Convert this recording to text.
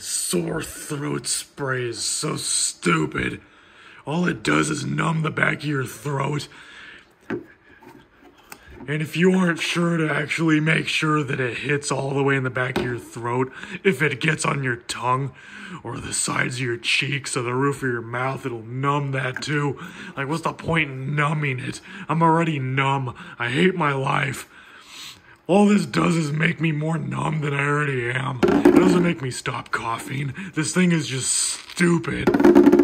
Sore throat spray is so stupid. All it does is numb the back of your throat. And if you aren't sure to actually make sure that it hits all the way in the back of your throat, if it gets on your tongue or the sides of your cheeks or the roof of your mouth, it'll numb that too. Like, what's the point in numbing it? I'm already numb. I hate my life. All this does is make me more numb than I already am. It doesn't make me stop coughing. This thing is just stupid.